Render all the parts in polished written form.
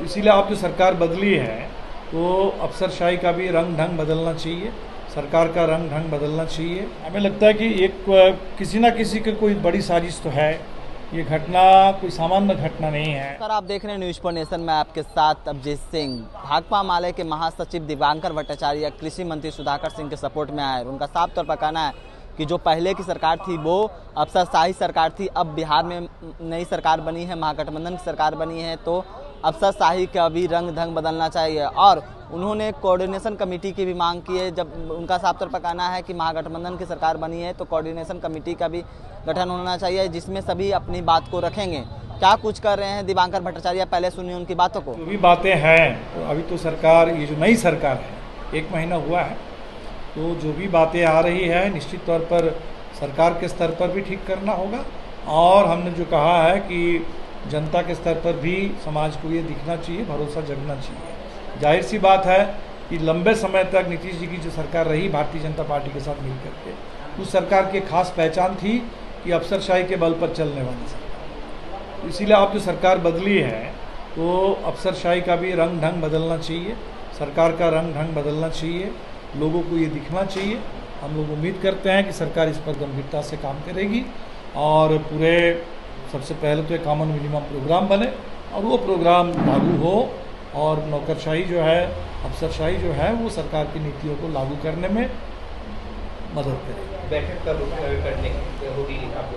इसीलिए आप जो सरकार बदली है तो अफसरशाही का भी रंग ढंग बदलना चाहिए, सरकार का रंग ढंग बदलना चाहिए। हमें लगता है कि एक किसी ना किसी की कोई बड़ी साजिश तो है, ये घटना कोई सामान्य घटना नहीं है। सर, आप देख रहे हैं न्यूज़ फॉर नेशन में आपके साथ अभिजीत सिंह। भाकपा माले के महासचिव दिवांकर भट्टाचार्य कृषि मंत्री सुधाकर सिंह के सपोर्ट में आए। उनका साफ तौर पर कहना है कि जो पहले की सरकार थी वो अफसरशाही सरकार थी। अब बिहार में नई सरकार बनी है, महागठबंधन की सरकार बनी है, तो अफसरशाही का भी रंग ढंग बदलना चाहिए। और उन्होंने कोऑर्डिनेशन कमेटी की भी मांग की है। जब उनका साफ तौर पर कहना है कि महागठबंधन की सरकार बनी है तो कोऑर्डिनेशन कमेटी का भी गठन होना चाहिए, जिसमें सभी अपनी बात को रखेंगे। क्या कुछ कर रहे हैं दिवांकर भट्टाचार्य, पहले सुनिए उनकी बातों को। जो भी बातें हैं तो अभी तो सरकार, ये जो नई सरकार है 1 महीना हुआ है, तो जो भी बातें आ रही है निश्चित तौर पर सरकार के स्तर पर भी ठीक करना होगा। और हमने जो कहा है कि जनता के स्तर पर भी समाज को ये दिखना चाहिए, भरोसा जगना चाहिए। जाहिर सी बात है कि लंबे समय तक नीतीश जी की जो सरकार रही भारतीय जनता पार्टी के साथ मिलकर के, उस सरकार की खास पहचान थी कि अफसरशाही के बल पर चलने वाली सरकार। इसीलिए आप जो सरकार बदली है तो अफसरशाही का भी रंग ढंग बदलना चाहिए, सरकार का रंग ढंग बदलना चाहिए, लोगों को ये दिखना चाहिए। हम लोग उम्मीद करते हैं कि सरकार इस पर गंभीरता से काम करेगी और पूरे सबसे पहले तो एक कॉमन मिनिमम प्रोग्राम बने और वो प्रोग्राम लागू हो और नौकरशाही जो है, अफसरशाही जो है, वो सरकार की नीतियों को लागू करने में मदद करेगी। बैठक कब करने होगी आप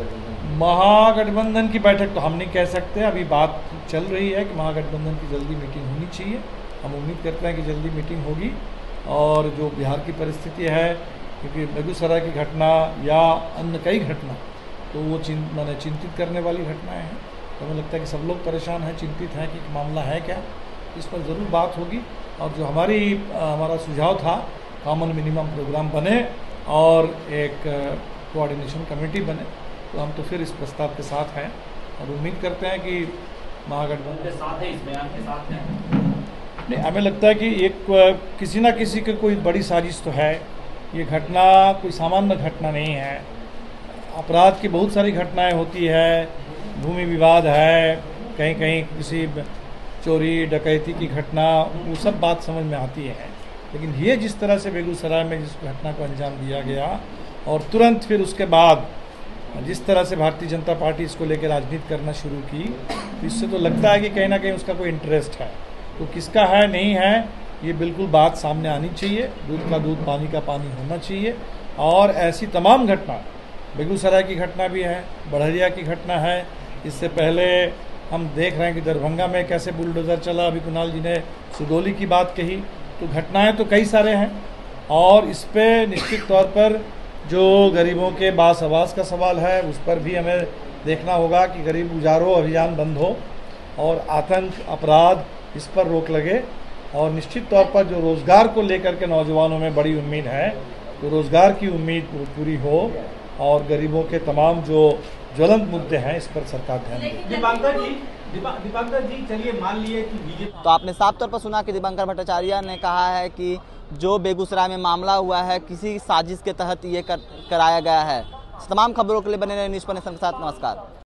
महागठबंधन की बैठक तो हम नहीं कह सकते, अभी बात चल रही है कि महागठबंधन की जल्दी मीटिंग होनी चाहिए। हम उम्मीद करते हैं कि जल्दी मीटिंग होगी। और जो बिहार की परिस्थिति है, क्योंकि बेगूसराय की घटना या अन्य कई घटना तो वो चिंतित करने वाली घटनाएं हैं। तो हमें लगता है कि सब लोग परेशान हैं, चिंतित हैं कि मामला है क्या, इस पर ज़रूर बात होगी। और जो हमारा सुझाव था कॉमन मिनिमम प्रोग्राम बने और एक कोऑर्डिनेशन कमेटी बने, तो हम तो फिर इस प्रस्ताव के साथ हैं और उम्मीद करते हैं कि महागठबंधन के साथ है, इस बयान के साथ हैं। नहीं, हमें लगता है कि एक किसी ना किसी की कोई बड़ी साजिश तो है, ये घटना कोई सामान्य घटना नहीं है। अपराध की बहुत सारी घटनाएं होती है, भूमि विवाद है, कहीं कहीं किसी चोरी डकैती की घटना, वो सब बात समझ में आती है। लेकिन ये जिस तरह से बेगूसराय में जिस घटना को अंजाम दिया गया और तुरंत फिर उसके बाद जिस तरह से भारतीय जनता पार्टी इसको लेकर राजनीति करना शुरू की, तो इससे तो लगता है कि कहीं ना कहीं उसका कोई इंटरेस्ट है। तो किसका है नहीं है, ये बिल्कुल बात सामने आनी चाहिए। दूध का दूध, पानी का पानी होना चाहिए। और ऐसी तमाम घटना, बेगूसराय की घटना भी है, बड़हरिया की घटना है, इससे पहले हम देख रहे हैं कि दरभंगा में कैसे बुलडोज़र चला। अभी कुणाल जी ने सुगौली की बात कही, तो घटनाएं तो कई सारे हैं। और इस पर निश्चित तौर पर जो गरीबों के बास आवास का सवाल है, उस पर भी हमें देखना होगा कि गरीब गुजारो अभियान बंद हो और आतंक, अपराध, इस पर रोक लगे। और निश्चित तौर पर जो रोज़गार को लेकर के नौजवानों में बड़ी उम्मीद है, तो रोज़गार की उम्मीद पूरी हो और गरीबों के तमाम जो ज्वलंत मुद्दे हैं इस पर सरकार ध्यान दे। दिवांकर जी, चलिए मान लिए कि बीजेपी, तो आपने साफ तौर पर सुना कि दिवांकर भट्टाचार्य ने कहा है कि जो बेगूसराय में मामला हुआ है किसी साजिश के तहत ये कराया गया है। तमाम खबरों के लिए बने रहे न्यूज़ पर नेशन के साथ। नमस्कार।